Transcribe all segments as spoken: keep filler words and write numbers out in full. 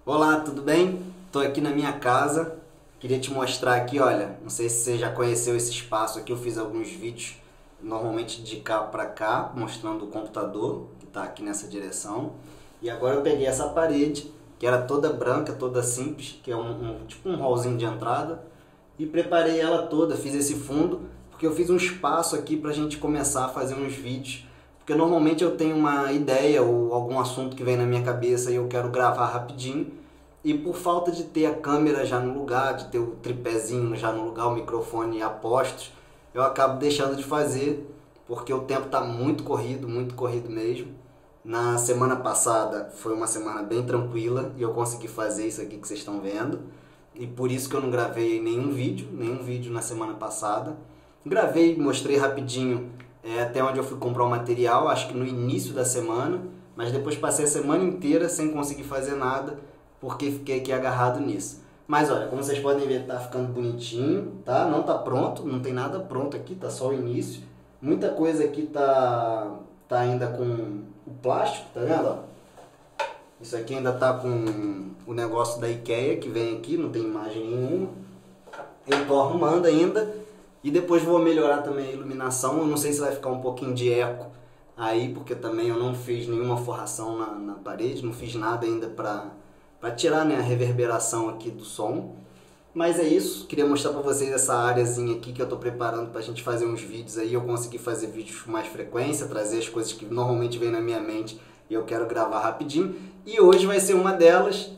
Olá, tudo bem? Tô aqui na minha casa. Queria te mostrar aqui, olha, não sei se você já conheceu esse espaço aqui, eu fiz alguns vídeos normalmente de cá pra cá, mostrando o computador, que tá aqui nessa direção. E agora eu peguei essa parede, que era toda branca, toda simples, que é um, um tipo um hallzinho de entrada, e preparei ela toda, fiz esse fundo, porque eu fiz um espaço aqui pra gente começar a fazer uns vídeos. Porque normalmente eu tenho uma ideia ou algum assunto que vem na minha cabeça e eu quero gravar rapidinho. E por falta de ter a câmera já no lugar, de ter o tripézinho já no lugar, o microfone a postos, eu acabo deixando de fazer, porque o tempo está muito corrido, muito corrido mesmo. Na semana passada foi uma semana bem tranquila e eu consegui fazer isso aqui que vocês estão vendo. E por isso que eu não gravei nenhum vídeo, nenhum vídeo na semana passada. Gravei, mostrei rapidinho é, até onde eu fui comprar o material, acho que no início da semana, mas depois passei a semana inteira sem conseguir fazer nada, porque fiquei aqui agarrado nisso. Mas olha, como vocês podem ver, tá ficando bonitinho, tá? Não tá pronto, não tem nada pronto aqui, tá só o início. Muita coisa aqui tá, tá ainda com o plástico, tá vendo? Isso aqui ainda tá com o negócio da IKEA que vem aqui, não tem imagem nenhuma. Eu tô arrumando ainda e depois vou melhorar também a iluminação. Eu não sei se vai ficar um pouquinho de eco aí, porque também eu não fiz nenhuma forração na, na parede, não fiz nada ainda pra... para tirar, né, a reverberação aqui do som. Mas é isso, queria mostrar para vocês essa áreazinha aqui que eu estou preparando para a gente fazer uns vídeos aí, eu conseguir fazer vídeos com mais frequência, trazer as coisas que normalmente vêm na minha mente e eu quero gravar rapidinho. E hoje vai ser uma delas.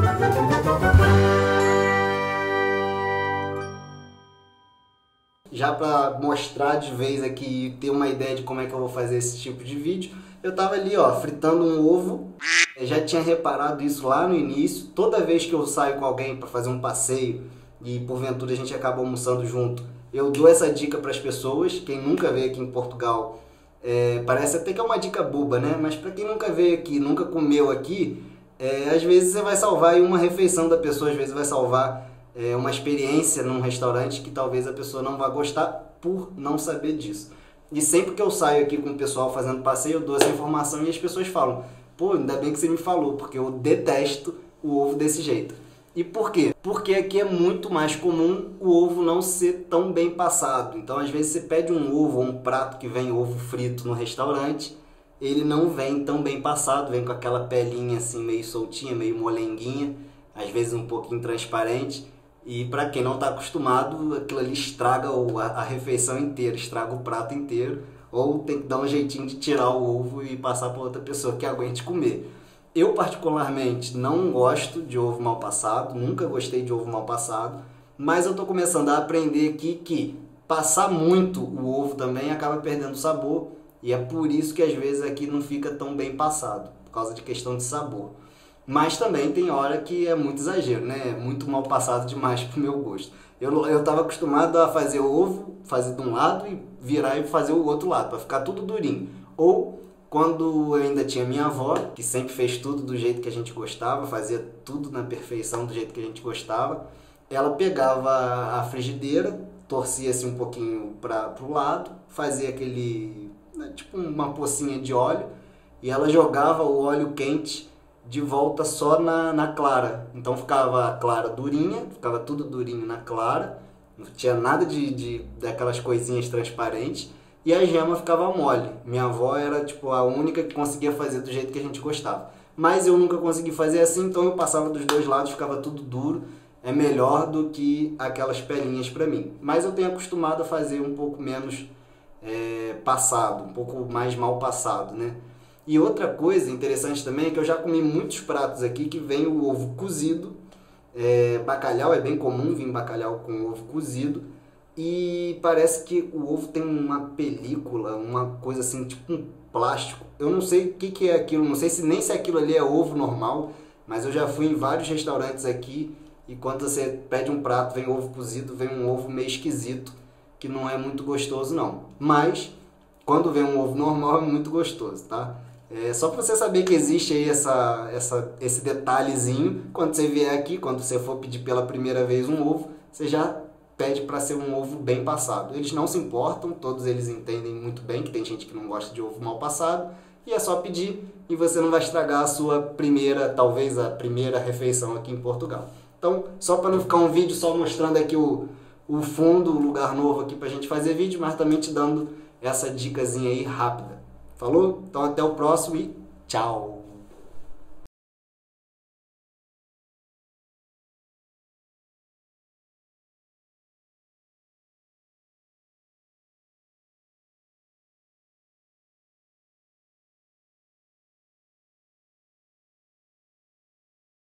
Já para mostrar de vez aqui e ter uma ideia de como é que eu vou fazer esse tipo de vídeo, eu tava ali, ó, fritando um ovo. Eu já tinha reparado isso lá no início. Toda vez que eu saio com alguém para fazer um passeio e porventura a gente acaba almoçando junto, eu dou essa dica para as pessoas. Quem nunca veio aqui em Portugal, é, parece até que é uma dica boba, né? Mas para quem nunca veio aqui, nunca comeu aqui, é, às vezes você vai salvar aí uma refeição da pessoa, às vezes vai salvar é, uma experiência num restaurante que talvez a pessoa não vá gostar por não saber disso. E sempre que eu saio aqui com o pessoal fazendo passeio, eu dou essa informação e as pessoas falam: pô, ainda bem que você me falou, porque eu detesto o ovo desse jeito. E por quê? Porque aqui é muito mais comum o ovo não ser tão bem passado. Então, às vezes, você pede um ovo ou um prato que vem ovo frito no restaurante, ele não vem tão bem passado, vem com aquela pelinha assim meio soltinha, meio molenguinha, às vezes um pouquinho transparente. E para quem não está acostumado, aquilo ali estraga a, a refeição inteira, estraga o prato inteiro. Ou tem que dar um jeitinho de tirar o ovo e passar para outra pessoa que aguente comer. Eu particularmente não gosto de ovo mal passado, nunca gostei de ovo mal passado, mas eu estou começando a aprender aqui que passar muito o ovo também acaba perdendo sabor, e é por isso que às vezes aqui não fica tão bem passado, por causa de questão de sabor. Mas também tem hora que é muito exagero, né? É muito mal passado demais pro meu gosto. Eu eu estava acostumado a fazer o ovo, fazer de um lado e virar e fazer o outro lado, para ficar tudo durinho. Ou quando eu ainda tinha minha avó, que sempre fez tudo do jeito que a gente gostava, fazia tudo na perfeição do jeito que a gente gostava, ela pegava a frigideira, torcia-se um pouquinho para o lado, fazia aquele, né, tipo uma pocinha de óleo, e ela jogava o óleo quente de volta só na, na clara. Então ficava a clara durinha, ficava tudo durinho na clara, não tinha nada de, de daquelas coisinhas transparentes, e a gema ficava mole. Minha avó era tipo a única que conseguia fazer do jeito que a gente gostava. Mas eu nunca consegui fazer assim, então eu passava dos dois lados, ficava tudo duro. É melhor do que aquelas pelinhas para mim. Mas eu tenho acostumado a fazer um pouco menos é, passado, um pouco mais mal passado, né? E outra coisa interessante também é que eu já comi muitos pratos aqui que vem o ovo cozido. É, bacalhau é bem comum vir bacalhau com ovo cozido. E parece que o ovo tem uma película, uma coisa assim, tipo um plástico. Eu não sei o que, que é aquilo, não sei se nem se aquilo ali é ovo normal, mas eu já fui em vários restaurantes aqui e quando você pede um prato, vem ovo cozido, vem um ovo meio esquisito, que não é muito gostoso não. Mas quando vem um ovo normal é muito gostoso, tá? É só para você saber que existe aí essa, essa, esse detalhezinho. Quando você vier aqui, quando você for pedir pela primeira vez um ovo, você já pede para ser um ovo bem passado. Eles não se importam, todos eles entendem muito bem que tem gente que não gosta de ovo mal passado e é só pedir e você não vai estragar a sua primeira, talvez a primeira refeição aqui em Portugal. Então, só para não ficar um vídeo só mostrando aqui o, o fundo, o lugar novo aqui pra gente fazer vídeo, mas também te dando essa dicasinha aí rápida. Falou? Então até o próximo e tchau!